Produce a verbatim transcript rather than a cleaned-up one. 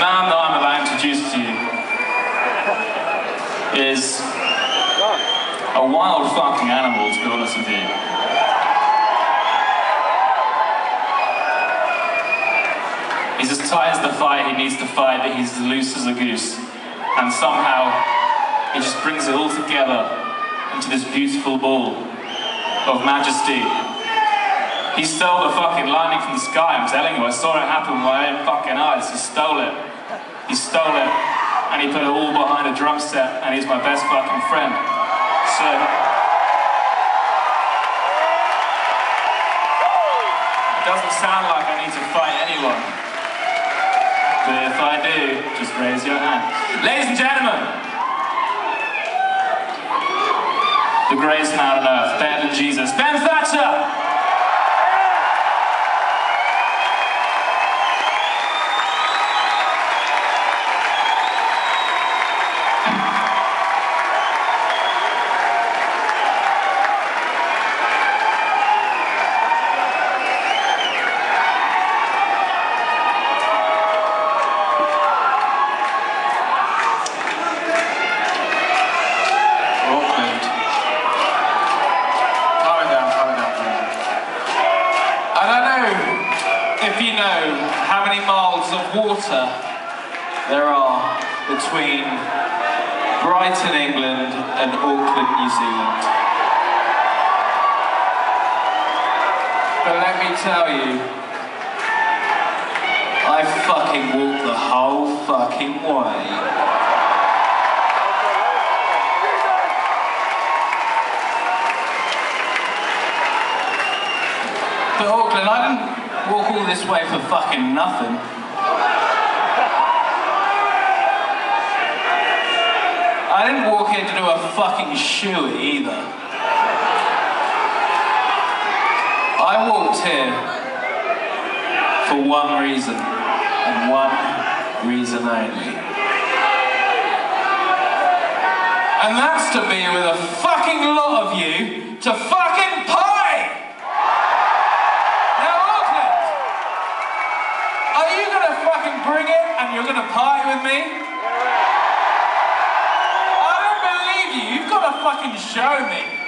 man that I'm about to introduce to you is a wild fucking animal, to be honest with you. He's as tight as the fight he needs to fight, but he's as loose as a goose. And somehow, he just brings it all together into this beautiful ball of majesty. He stole the fucking lightning from the sky, I'm telling you. I saw it happen with my own fucking eyes. He stole it. He stole it. And he put it all behind a drum set, and he's my best fucking friend. So... it doesn't sound like I need to fight anyone. But if I do, just raise your hand. Ladies and gentlemen, the greatest man on earth, better than Jesus, Ben Thatcher! If you know how many miles of water there are between Brighton, England and Auckland, New Zealand. But let me tell you, I fucking walked the whole fucking way. But Auckland, I didn't walk all this way for fucking nothing. I didn't walk here to do a fucking shoe either. I walked here for one reason, and one reason only. And that's to be with a fucking lot of you to fucking party! Bring it, and you're gonna party with me? I don't believe you. You've got to fucking show me.